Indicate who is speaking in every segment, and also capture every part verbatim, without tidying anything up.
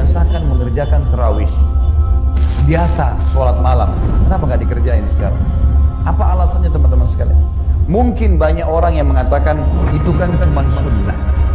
Speaker 1: biasakan mengerjakan tarawih. Biasa sholat malam, kenapa nggak dikerjain sekarang? Apa alasannya teman-teman sekalian? Mungkin banyak orang yang mengatakan itu kan cuma sunnah.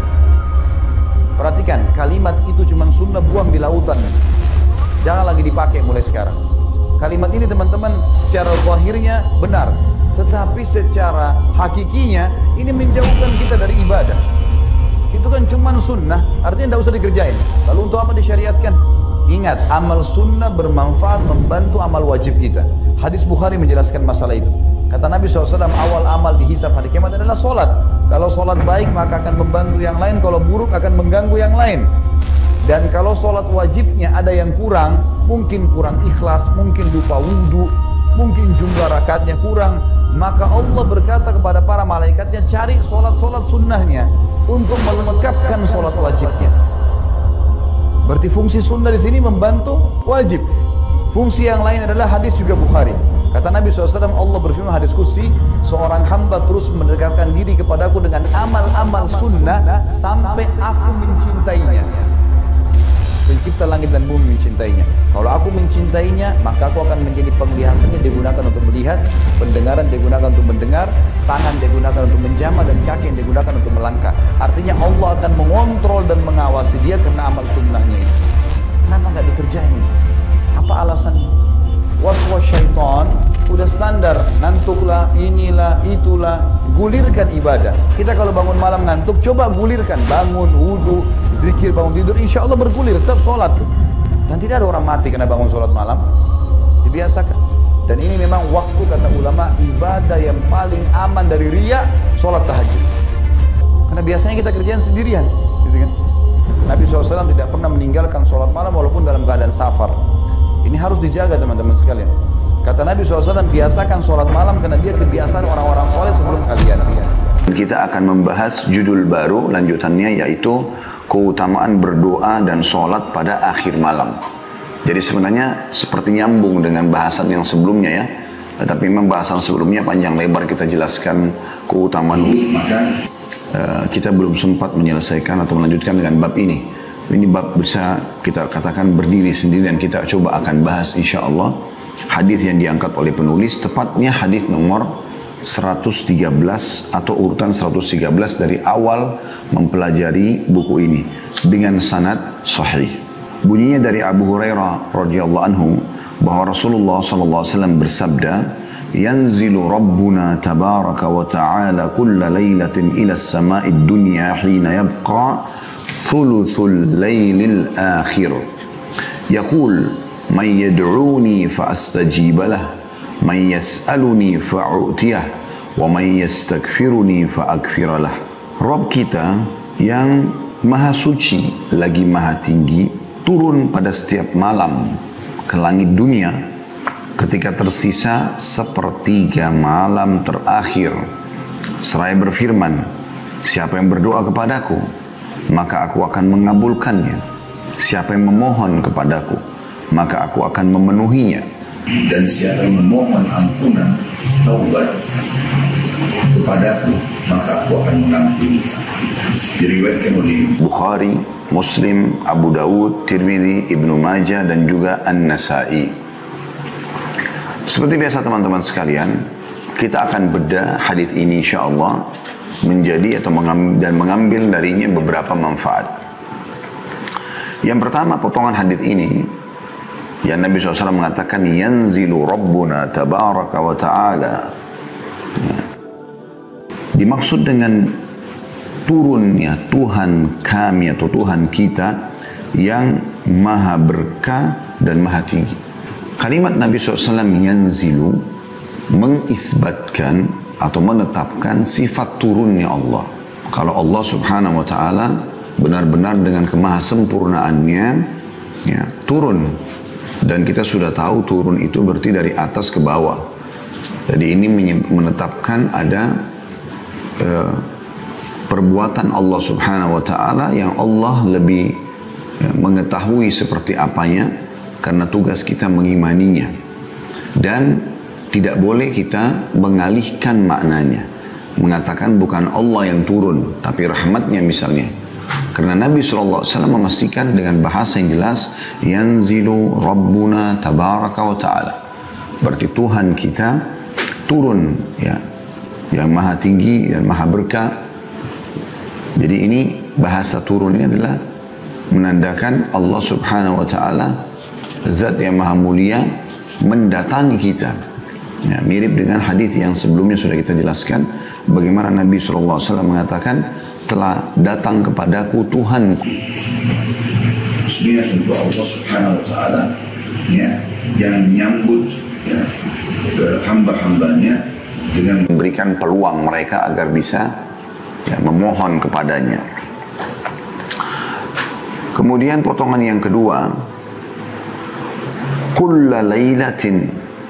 Speaker 1: Perhatikan, kalimat itu cuma sunnah buang di lautan. Jangan lagi dipakai mulai sekarang. Kalimat ini teman-teman secara zahirnya benar, tetapi secara hakikinya ini menjauhkan kita dari ibadah. Itu kan cuma sunnah, artinya tidak usah dikerjain. Lalu untuk apa disyariatkan? Ingat, amal sunnah bermanfaat membantu amal wajib kita. Hadis Bukhari menjelaskan masalah itu. Kata Nabi shallallahu alaihi wasallam, awal amal dihisab hari kiamat adalah sholat. Kalau sholat baik maka akan membantu yang lain, kalau buruk akan mengganggu yang lain. Dan kalau sholat wajibnya ada yang kurang, mungkin kurang ikhlas, mungkin lupa wudhu, mungkin jumlah rakaatnya kurang, maka Allah berkata kepada para malaikatnya, cari sholat-sholat sunnahnya untuk melengkapkan sholat wajibnya. Berarti fungsi sunnah di sini membantu wajib. Fungsi yang lain adalah hadis juga Bukhari. Kata Nabi shallallahu alaihi wasallam, Allah berfirman hadis qudsi, seorang hamba terus mendekatkan diri kepadaku dengan amal-amal sunnah sampai aku mencintainya. Pencipta langit dan bumi mencintainya. Kalau aku mencintainya, maka aku akan menjadi penglihatannya, digunakan untuk melihat, pendengaran digunakan untuk mendengar, tangan digunakan untuk menjamah, dan kaki yang digunakan untuk melangkah. Artinya Allah akan mengontrol dan mengawasi dia karena amal sunnahnya itu. Kenapa nggak dikerjain? Apa alasannya? Was-was syaitan udah standar, ngantuklah, inilah, itulah, gulirkan ibadah. Kita kalau bangun malam ngantuk, coba gulirkan, bangun, wudhu, zikir, bangun tidur, insya Allah bergulir, tetap sholat. Dan tidak ada orang mati karena bangun sholat malam, dibiasakan. Dan ini memang waktu, kata ulama, ibadah yang paling aman dari riya, sholat tahajud. Karena biasanya kita kerjain sendirian, gitu kan? Nabi shallallahu alaihi wasallam tidak pernah meninggalkan sholat malam walaupun dalam keadaan safar. Ini harus dijaga teman-teman sekalian. Kata Nabi shallallahu alaihi wasallam, biasakan sholat malam karena dia kebiasaan orang-orang soleh sebelum kalian.
Speaker 2: Kita akan membahas judul baru lanjutannya, yaitu keutamaan berdoa dan sholat pada akhir malam. Jadi sebenarnya seperti nyambung dengan bahasan yang sebelumnya ya. Tetapi memang bahasan sebelumnya panjang lebar kita jelaskan keutamaan. Maka uh, kita belum sempat menyelesaikan atau melanjutkan dengan bab ini. Ini bab bisa kita katakan berdiri sendiri dan kita coba akan bahas insya Allah. Hadis yang diangkat oleh penulis tepatnya hadis nomor seratus tiga belas atau urutan seratus tiga belas dari awal mempelajari buku ini dengan sanad sahih. Bunyinya dari Abu Hurairah radhiyallahu anhu bahwa Rasulullah sallallahu alaihi wasallam bersabda, "Yanzilu Rabbuna tabaraka wa ta'ala kulla lailatin ila as-sama'id dunya hina yabqa thuluthul lailil akhir. Yaqul man yad'uni fa astajib lah, man yas'aluni fa'utiyah, wa man yastaghfiruni fa'aghfiralah." Rabb kita yang maha suci lagi maha tinggi turun pada setiap malam ke langit dunia ketika tersisa sepertiga malam terakhir, seraya berfirman, siapa yang berdoa kepadaku maka aku akan mengabulkannya, siapa yang memohon kepadaku maka aku akan memenuhinya, dan siapa yang memohon ampunan taubat kepadaku maka aku akan mengampuni. Diriwayatkan oleh Bukhari, Muslim, Abu Dawud, Tirmidzi, Ibnu Majah dan juga An-Nasai. Seperti biasa teman-teman sekalian, kita akan bedah hadis ini insyaallah menjadi atau mengambil, dan mengambil darinya beberapa manfaat. Yang pertama, potongan hadis ini yang Nabi shallallahu alaihi wasallam mengatakan, yanzilu Rabbuna tabaraka wa ta'ala. Dimaksud dengan turunnya Tuhan kami atau Tuhan kita yang maha berkah dan maha tinggi. Kalimat Nabi shallallahu alaihi wasallam yanzilu mengisbatkan atau menetapkan sifat turunnya Allah. Kalau Allah subhanahu wa ta'ala benar-benar dengan kemahasempurnaannya ya, turun. Dan kita sudah tahu turun itu berarti dari atas ke bawah. Jadi ini menetapkan ada uh, perbuatan Allah subhanahu wa ta'ala yang Allah lebih ya, mengetahui seperti apanya, karena tugas kita mengimaninya. Dan tidak boleh kita mengalihkan maknanya, mengatakan bukan Allah yang turun tapi rahmatnya misalnya. Karena Nabi shallallahu alaihi wasallam memastikan dengan bahasa yang jelas, yanzilu Rabbuna tabaraka wa ta'ala. Berarti Tuhan kita turun, ya, yang maha tinggi dan maha berkah. Jadi ini bahasa turun ini adalah menandakan Allah subhanahu wa ta'ala, zat yang maha mulia, mendatangi kita. Ya, mirip dengan hadis yang sebelumnya sudah kita jelaskan, bagaimana Nabi shallallahu alaihi wasallam mengatakan, telah datang kepadaku Tuhanku. Maksudnya tentu Allah subhanahu wa ta'ala, ya, yang menyambut, ya, hamba-hambanya dengan memberikan peluang mereka agar bisa, ya, memohon kepadanya. Kemudian potongan yang kedua, kulla lailatin,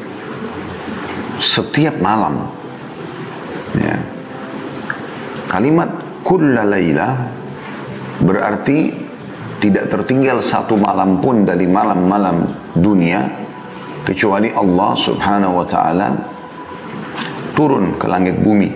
Speaker 2: setiap malam, ya. Kalimat kulla laila berarti tidak tertinggal satu malam pun dari malam-malam dunia kecuali Allah subhanahu wa ta'ala turun ke langit bumi.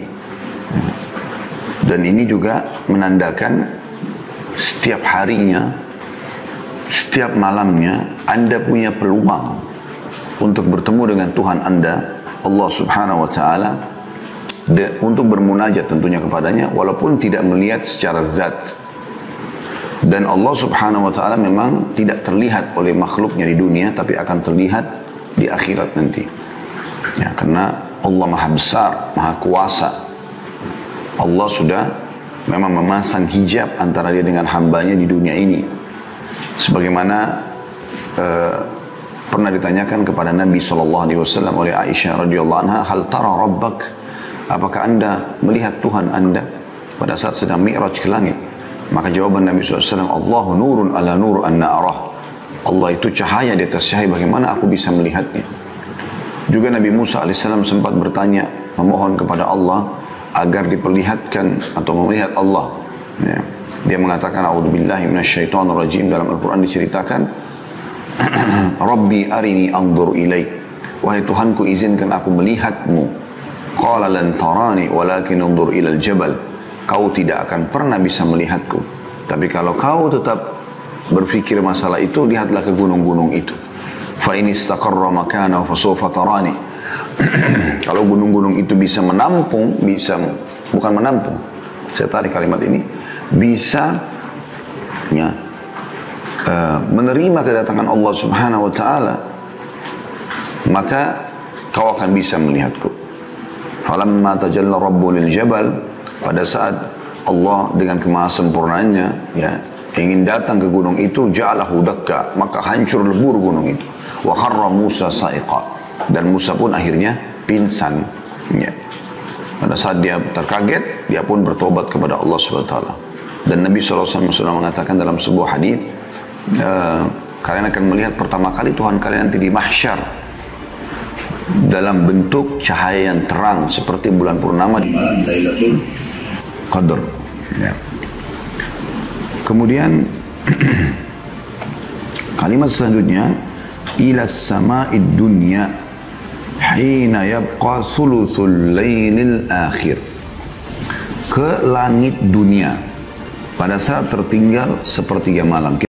Speaker 2: Dan ini juga menandakan setiap harinya, setiap malamnya Anda punya peluang untuk bertemu dengan Tuhan Anda, Allah subhanahu wa ta'ala, untuk bermunajat tentunya kepadanya walaupun tidak melihat secara zat. Dan Allah subhanahu wa ta'ala memang tidak terlihat oleh makhluknya di dunia, tapi akan terlihat di akhirat nanti, ya, karena Allah maha besar, maha kuasa. Allah sudah memang memasang hijab antara dia dengan hambanya di dunia ini, sebagaimana uh, pernah ditanyakan kepada Nabi shallallahu alaihi wasallam oleh Aisyah radhiyallahu anha, hal tara rabbak, apakah anda melihat Tuhan anda pada saat sedang mi'raj ke langit? Maka jawaban Nabi shallallahu alaihi wasallam, Allahu nurun ala nur anna arah. Allah itu cahaya di atas cahaya, bagaimana aku bisa melihatnya? Juga Nabi Musa alaihissalam sempat bertanya, memohon kepada Allah agar diperlihatkan atau melihat Allah. Ya. Dia mengatakan, a'udzubillahi minasyaitonir rajim. Dalam Al-Quran diceritakan, Rabbi arini anzur ilaik. Wahai Tuhanku, izinkan aku melihatmu. Qala lan tarani walakin anzur ilal jabal. Kau tidak akan pernah bisa melihatku, tapi kalau kau tetap berpikir masalah itu, lihatlah ke gunung-gunung itu. Fa in istaqarra makanahu fa sawfa tarani. Kalau gunung-gunung itu bisa menampung, bisa bukan menampung, saya tarik kalimat ini, bisa, ya, uh, menerima kedatangan Allah Subhanahu wa taala, maka kau akan bisa melihatku. Falamma tajalla rabbu lil jabal, pada saat Allah dengan kemahasempurnaannya, ya, ingin datang ke gunung itu, ja'alahu dakka, maka hancur lebur gunung itu. Wa kharra Musa sa'iqa, dan Musa pun akhirnya pingsan. Ya. Pada saat dia terkaget, dia pun bertobat kepada Allah subhanahu wa taala. Dan Nabi shallallahu alaihi wasallam sudah mengatakan dalam sebuah hadis, uh, kalian akan melihat pertama kali Tuhan kalian nanti di mahsyar dalam bentuk cahaya yang terang seperti bulan purnama di malam Lailatul Qadar. Ya. Kemudian kalimat selanjutnya, ila sama'id dunya hina yabqa thuluthul lailil akhir, ke langit dunia pada saat tertinggal sepertiga malam.